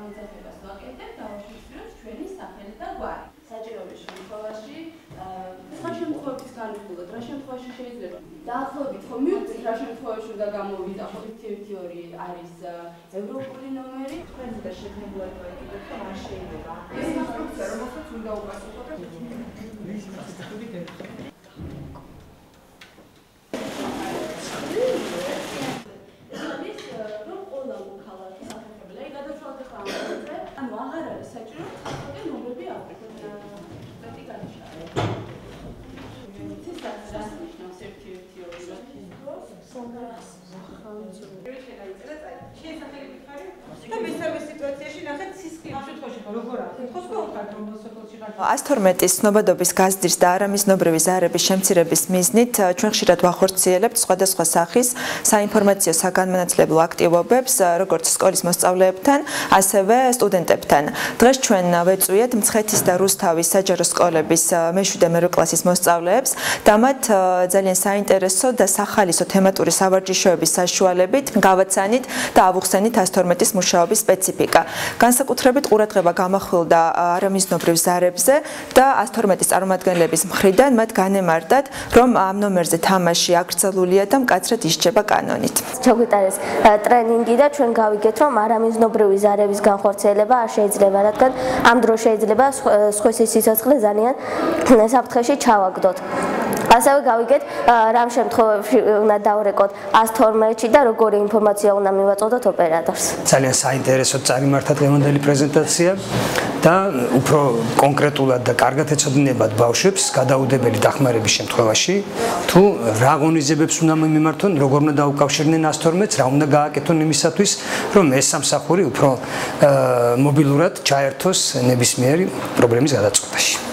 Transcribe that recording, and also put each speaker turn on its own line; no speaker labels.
განსაზღვრებას ვაკეთებ, დავაშიფროთ ჩვენი სახელი და გვარი. საჭიროების შემთხვევაში სხვა შემთხვევების განხილვად, რა შემთხვევაში შეიძლება დაახლოებით ხო მივხვდით რა შემთხვევაში უნდა გამოვიდა 512 არის ევროპული ნომერი, თქვენს და შეგნებულად ვაიგებთ, რომ არ შეიძლება. ეს ინსტრუქცია, რომელსაც უნდა უპასუხოთ.
Ას-12 ცნობადობის გაზრდის და არამიზნობრივი ზარების შემცირების მიზნით ჩვენ ხშირად ვახორციელებთ სხვადასხვა სახის საინფორმაციო საგანმანათლებლო აქტივობებს, როგორც სკოლის მოსწავლეებთან, ასევე სტუდენტებთან. დღეს ჩვენ ვეწვიეთ მცხეთის და რუსთავის საჯარო სკოლების მე-7-მე კლასის მოსწავლეებს და მათ ძალიან საინტერესო და სახალისო თემატური სავარჯიშოების საშუალებით გავაცანით და ავუხსენით ას-12-ის მუშაობის სპეციფიკა. განსაკუთრებით ყურადღება გამახვილდა არამიზნობრივ ზარებზე და ას-12-ის წარმომადგენლების მხრიდან მათ განემარტათ, რომ ამ ნომერზე თამაში აკრძალულია და მკაცრად ისჯება კანონით.
ჩაგვიტარეს ტრენინგი და ჩვენ გავიგეთ, რომ არამიზნობრივი ზარების განხორციელება არ შეიძლება, რადგან ამ დროს შეიძლება სხვის სიცოცხლე ძალიან საფრთხეში ჩავაგდოთ. ასევე გავიგეთ, რამ შემთხვევებში უნდა დავრეკოთ ას-12-ში და როგორი ინფორმაცია უნდა მივაწოდოთ ოპერატორს.
ძალიან საინტერესო წარიმართა დღევანდელი პრეზენტაცია და უფრო კონკრეტულად და კარგად ეცოდინებათ ბავშვებს გადაუდებელი დახმარების შემთხვევაში, თუ რა ღონისძიებებს უნდა მიმართონ, როგორ უნდა დაუკავშირდნენ ას-12-ს, რა უნდა გააკეთონ იმისათვის, რომ ეს სამსახური უფრო მობილურად ჩაერთოს ნებისმიერი პრობლემის გადაწყვეტაში.